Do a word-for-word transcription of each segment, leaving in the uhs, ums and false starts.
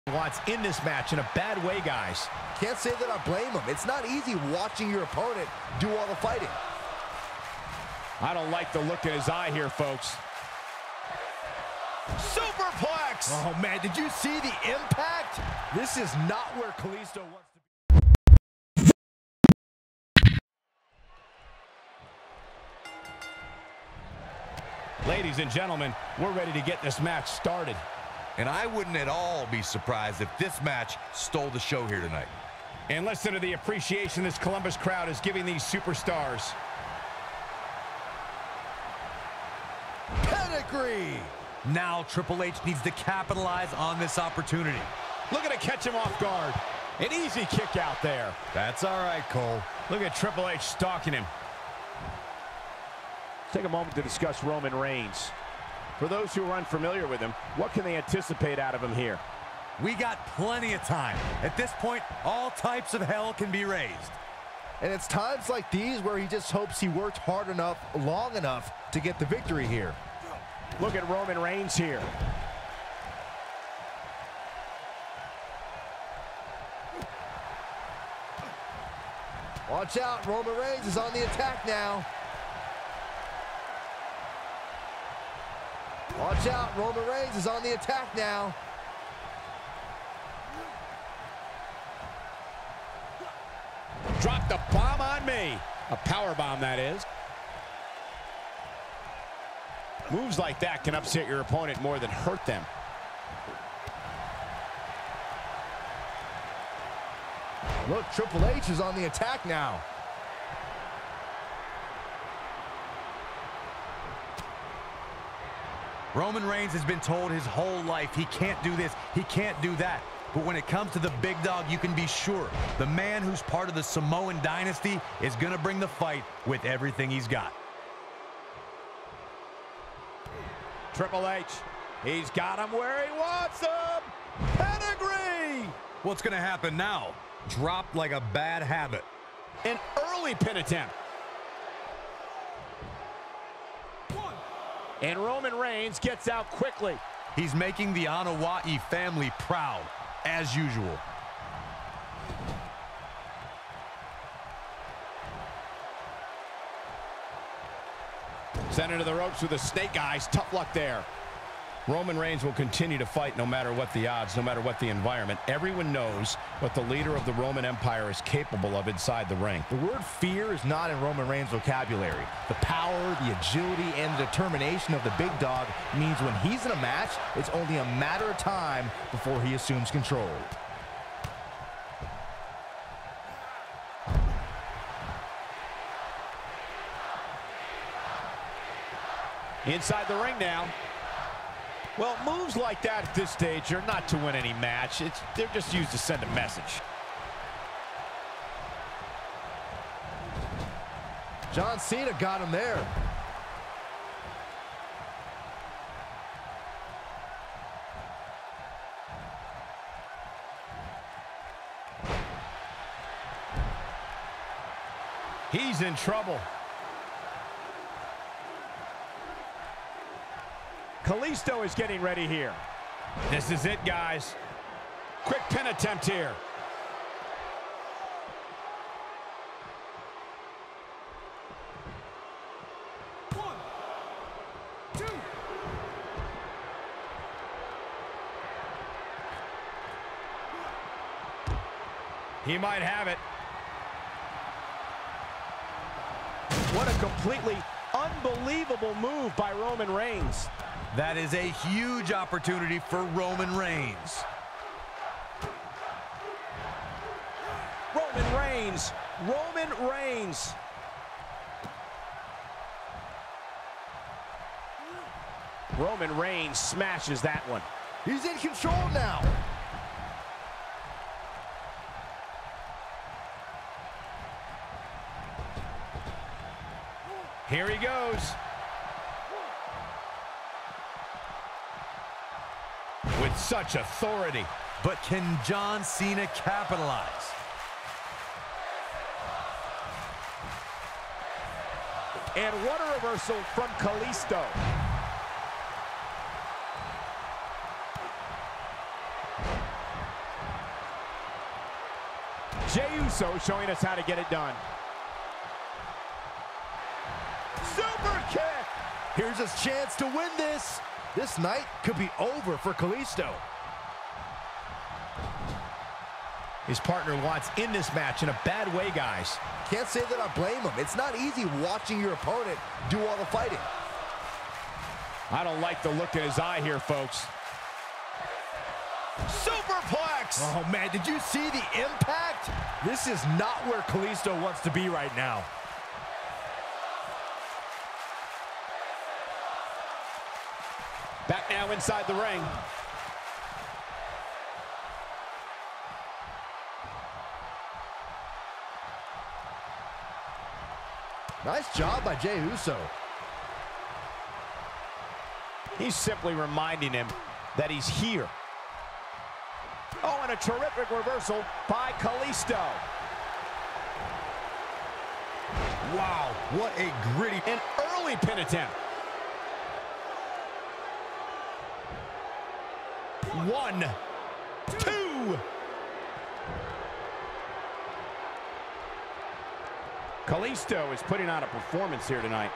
Wants in this match in a bad way, guys. Can't say that I blame him. It's not easy watching your opponent do all the fighting. I don't like the look in his eye here, folks. Superplex! Oh, man, did you see the impact? This is not where Kalisto wants to be. Ladies and gentlemen, we're ready to get this match started. And I wouldn't at all be surprised if this match stole the show here tonight. And listen to the appreciation this Columbus crowd is giving these superstars. Pedigree! Now Triple H needs to capitalize on this opportunity. Looking to catch him off guard. An easy kick out there. That's all right, Cole. Look at Triple H stalking him. Let's take a moment to discuss Roman Reigns. For those who are unfamiliar with him, what can they anticipate out of him here? We got plenty of time. At this point, all types of hell can be raised. And it's times like these where he just hopes he worked hard enough, long enough to get the victory here. Look at Roman Reigns here. Watch out, Roman Reigns is on the attack now. Watch out, Roman Reigns is on the attack now. Drop the bomb on me. A power bomb, that is. Moves like that can upset your opponent more than hurt them. Look, Triple H is on the attack now. Roman Reigns has been told his whole life he can't do this, he can't do that. But when it comes to the big dog, you can be sure the man who's part of the Samoan dynasty is going to bring the fight with everything he's got. Triple H, he's got him where he wants him. Pedigree! What's going to happen now? Dropped like a bad habit. An early pin attempt. And Roman Reigns gets out quickly. He's making the Anoa'i family proud, as usual. Sent into the ropes with a snake eyes. Tough luck there. Roman Reigns will continue to fight no matter what the odds, no matter what the environment. Everyone knows what the leader of the Roman Empire is capable of inside the ring. The word fear is not in Roman Reigns' vocabulary. The power, the agility, and the determination of the big dog means when he's in a match, it's only a matter of time before he assumes control. Inside the ring now. Well, moves like that at this stage are not to win any match. It's, they're just used to send a message. John Cena got him there. He's in trouble. Kalisto is getting ready here. This is it, guys. Quick pin attempt here. One, two. He might have it. What a completely unbelievable move by Roman Reigns. That is a huge opportunity for Roman Reigns. Roman Reigns. Roman Reigns. Roman Reigns smashes that one. He's in control now. Here he goes. With such authority. But can John Cena capitalize? And what a reversal from Kalisto. Jey Uso showing us how to get it done. Super kick! Here's his chance to win this. This night could be over for Kalisto. His partner wants in this match in a bad way, guys. Can't say that I blame him. It's not easy watching your opponent do all the fighting. I don't like the look in his eye here, folks. Superplex! Oh, man, did you see the impact? This is not where Kalisto wants to be right now. Back now inside the ring. Nice job by Jey Uso. He's simply reminding him that he's here. Oh, and a terrific reversal by Kalisto. Wow, what a gritty... An early pin attempt. One, two. Kalisto is putting on a performance here tonight.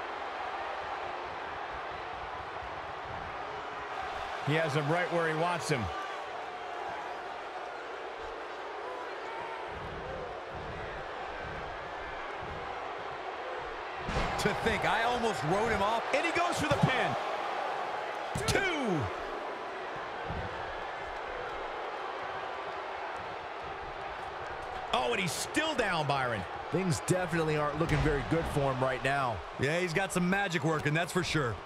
He has him right where he wants him. To think, I almost wrote him off. And he goes for the pin. Two. Oh, and he's still down, Byron. Things definitely aren't looking very good for him right now. Yeah, he's got some magic working, that's for sure.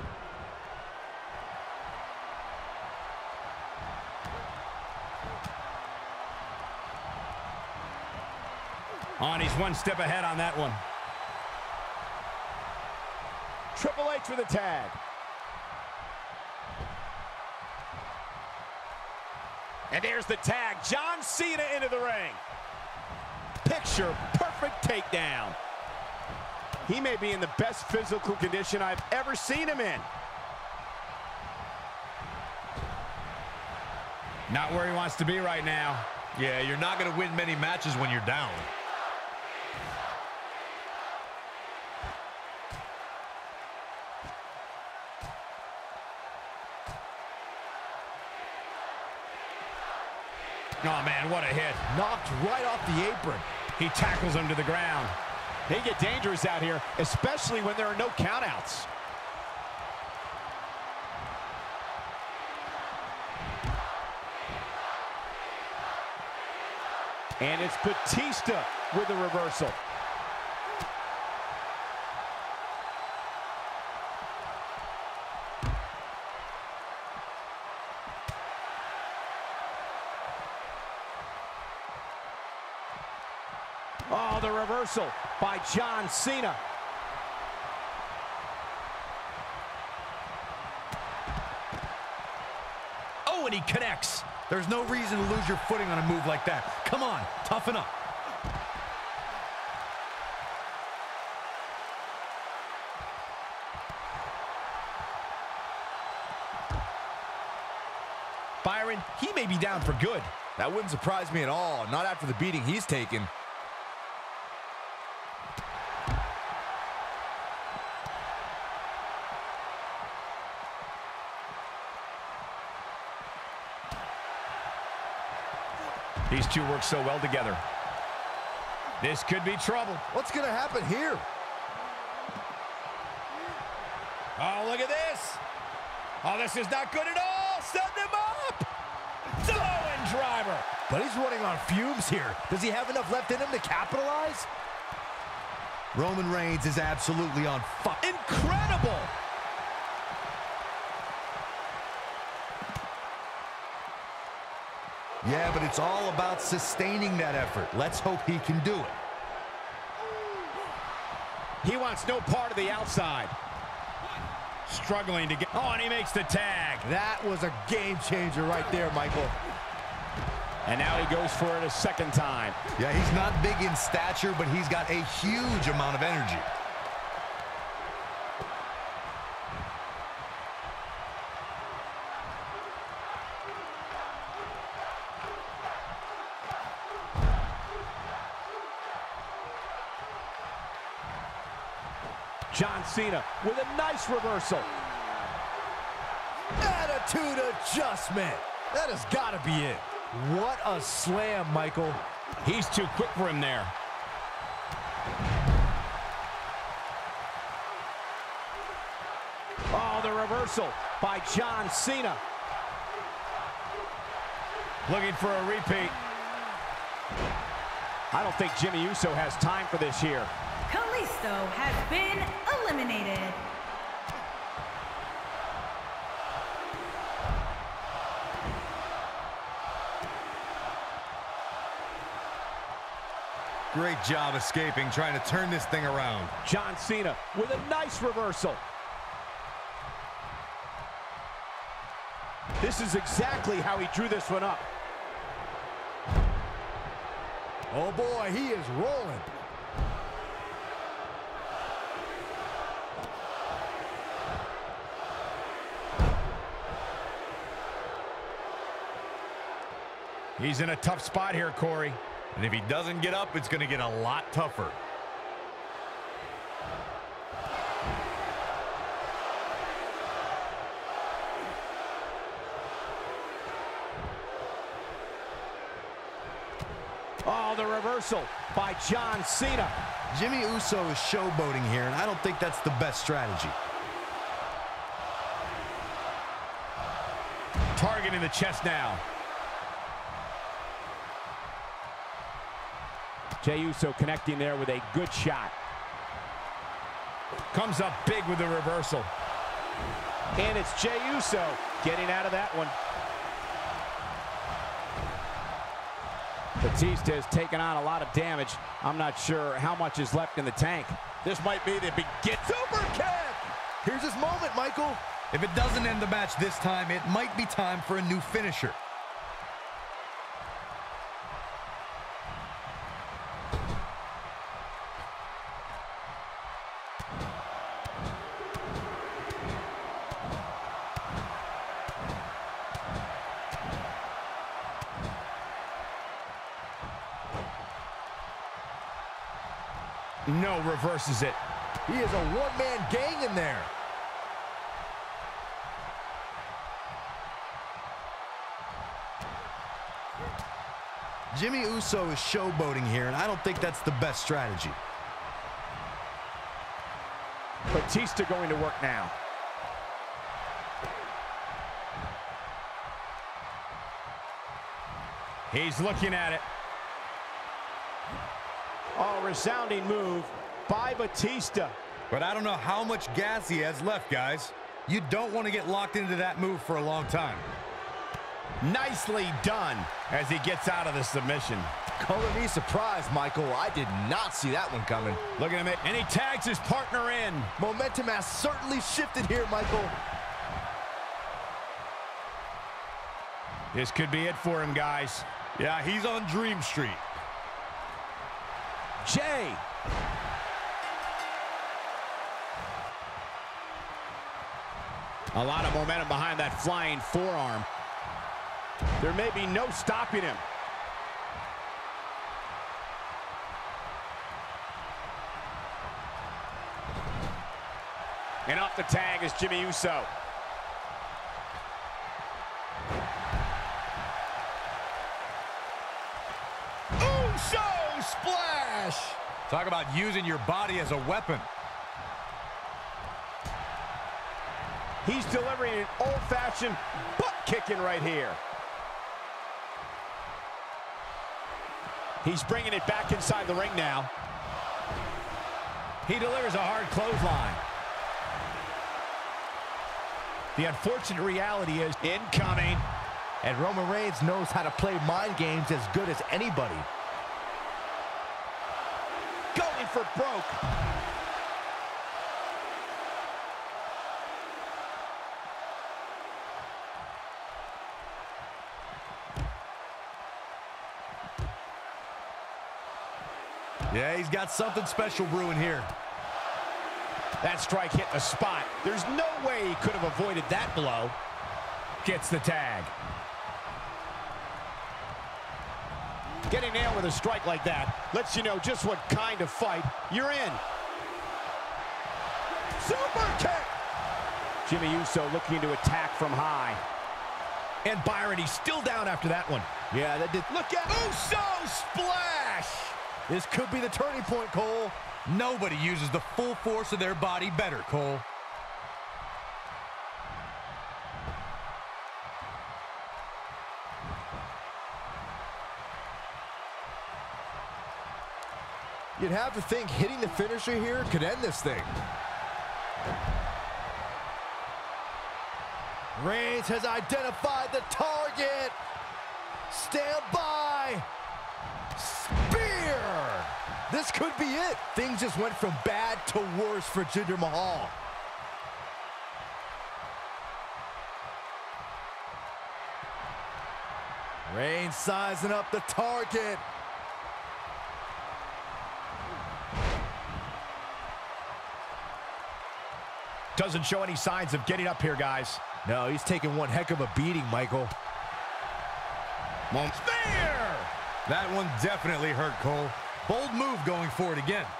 On, he's one step ahead on that one. Triple H for the tag. And there's the tag. John Cena into the ring. Picture perfect takedown. He may be in the best physical condition I've ever seen him in. Not where he wants to be right now. Yeah, you're not going to win many matches when you're down. Oh, man, what a hit. Knocked right off the apron. He tackles him to the ground. They get dangerous out here, especially when there are no countouts. And it's Batista with the reversal. Oh, the reversal by John Cena. Oh, and he connects. There's no reason to lose your footing on a move like that. Come on, toughen up. Byron, he may be down for good. That wouldn't surprise me at all, not after the beating he's taken. These two work so well together. This could be trouble. What's going to happen here? Oh, look at this. Oh, this is not good at all. Set him up. Samoan driver. But he's running on fumes here. Does he have enough left in him to capitalize? Roman Reigns is absolutely on fire. Incredible. Yeah, but it's all about sustaining that effort. Let's hope he can do it. He wants no part of the outside. Struggling to get... Oh, and he makes the tag. That was a game changer right there, Michael. And now he goes for it a second time. Yeah, he's not big in stature, but he's got a huge amount of energy. John Cena with a nice reversal. Attitude adjustment. That has got to be it. What a slam, Michael. He's too quick for him there. Oh, the reversal by John Cena. Looking for a repeat. I don't think Jimmy Uso has time for this here. Kalisto has been eliminated. Great job escaping, trying to turn this thing around. John Cena with a nice reversal. This is exactly how he drew this one up. Oh boy, he is rolling. He's in a tough spot here, Corey. And if he doesn't get up, it's going to get a lot tougher. Oh, the reversal by John Cena. Jimmy Uso is showboating here, and I don't think that's the best strategy. Target in the chest now. Jey Uso connecting there with a good shot. Comes up big with the reversal. And it's Jey Uso getting out of that one. Batista has taken on a lot of damage. I'm not sure how much is left in the tank. This might be the begin. Super kick! Here's his moment, Michael. If it doesn't end the match this time, it might be time for a new finisher. No, reverses it. He is a one-man gang in there. Jimmy Uso is showboating here, and I don't think that's the best strategy. Batista going to work now. He's looking at it. Oh, resounding move by Batista. But I don't know how much gas he has left, guys. You don't want to get locked into that move for a long time. Nicely done as he gets out of the submission. Color me surprised, Michael. I did not see that one coming. Looking to make, and he tags his partner in. Momentum has certainly shifted here, Michael. This could be it for him, guys. Yeah, he's on Dream Street. Jey. A lot of momentum behind that flying forearm. There may be no stopping him. And off the tag is Jimmy Uso. Uso splash! Talk about using your body as a weapon. He's delivering an old-fashioned butt kicking right here. He's bringing it back inside the ring now. He delivers a hard clothesline. The unfortunate reality is incoming. And Roman Reigns knows how to play mind games as good as anybody. Going for broke. Yeah, he's got something special brewing here. That strike hit the spot. There's no way he could have avoided that blow. Gets the tag. Getting nailed with a strike like that lets you know just what kind of fight you're in. Revert kick. Jimmy Uso looking to attack from high. And Byron, he's still down after that one. Yeah, that did. Look at Uso splash. This could be the turning point, Cole. Nobody uses the full force of their body better, Cole. You'd have to think hitting the finisher here could end this thing. Reigns has identified the target. Stand by. Spear. This could be it. Things just went from bad to worse for Jinder Mahal. Reigns sizing up the target. Doesn't show any signs of getting up here, guys. No, he's taking one heck of a beating, Michael. Spear! That one definitely hurt, Cole. Bold move going for it again.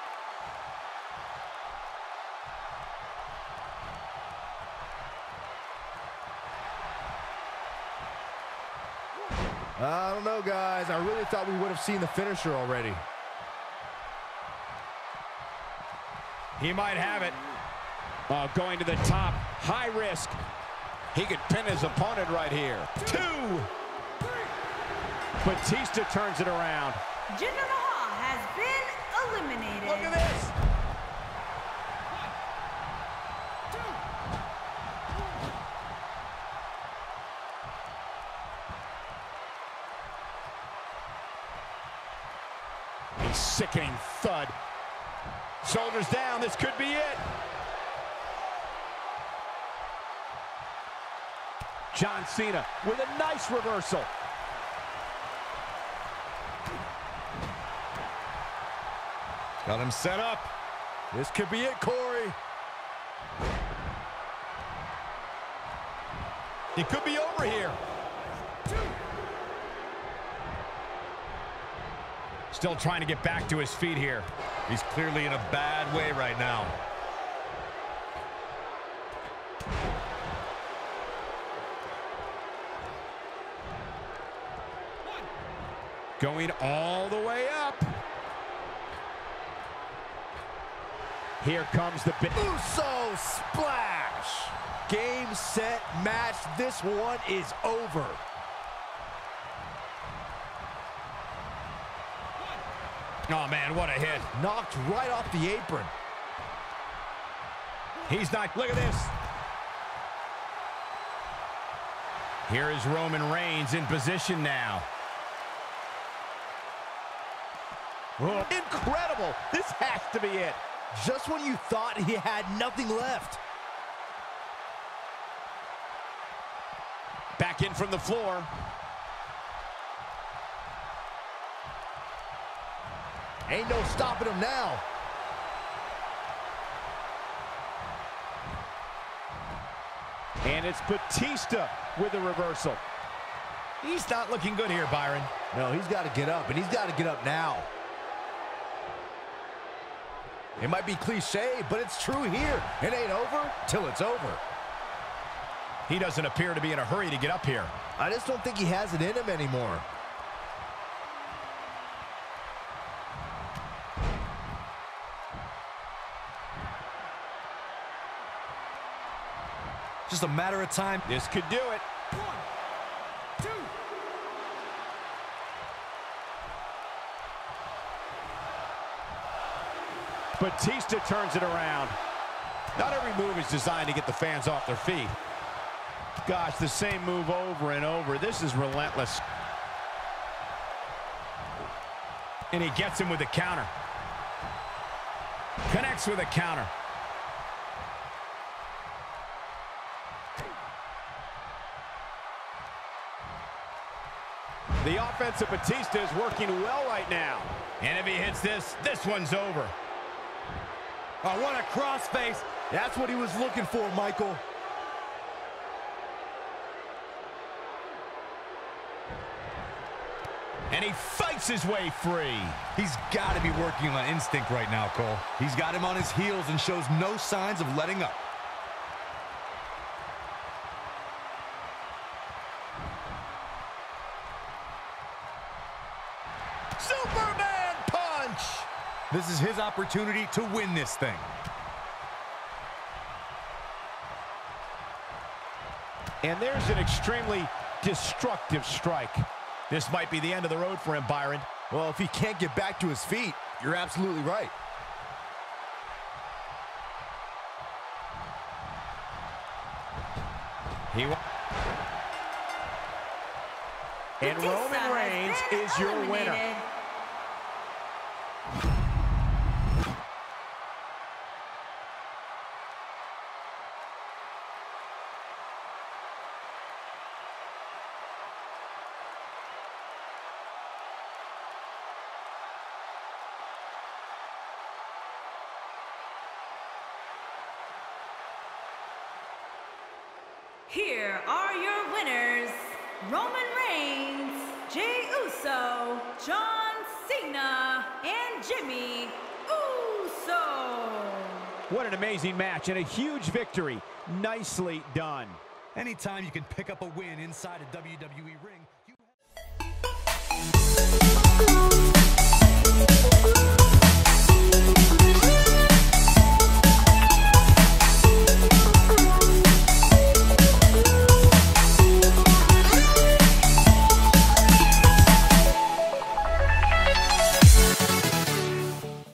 I don't know, guys. I really thought we would have seen the finisher already. He might have it. Uh, going to the top, high risk. He could pin his opponent right here. Two. Batista turns it around. Jinder Mahal has been eliminated. Look at this. A sickening thud. Shoulders down, this could be it. John Cena with a nice reversal. Got him set up. This could be it, Corey. It could be over here. Still trying to get back to his feet here. He's clearly in a bad way right now. Going all the way up. Here comes the big Uso splash. Game, set, match. This one is over. Oh, man, what a hit. Knocked right off the apron. He's not. Look at this. Here is Roman Reigns in position now. Oh, incredible. This has to be it. Just when you thought he had nothing left. Back in from the floor. Ain't no stopping him now. And it's Batista with a reversal. He's not looking good here, Byron. No, he's got to get up, and he's got to get up now. It might be cliche, but it's true here. It ain't over till it's over. He doesn't appear to be in a hurry to get up here. I just don't think he has it in him anymore. Just a matter of time. This could do it. One, two. Batista turns it around. Not every move is designed to get the fans off their feet. Gosh, the same move over and over. This is relentless. And he gets him with the counter. Connects with a counter. The offense of Batista is working well right now. And if he hits this, this one's over. Oh, what a crossface. That's what he was looking for, Michael. And he fights his way free. He's got to be working on instinct right now, Cole. He's got him on his heels and shows no signs of letting up. Superman punch! This is his opportunity to win this thing. And there's an extremely destructive strike. This might be the end of the road for him, Byron. Well, if he can't get back to his feet, you're absolutely right. He And Roman Reigns is your winner. Here are your winners, Roman Reigns, Jey Uso, John Cena, and Jimmy Uso. What an amazing match and a huge victory. Nicely done. Anytime you can pick up a win inside a W W E ring, you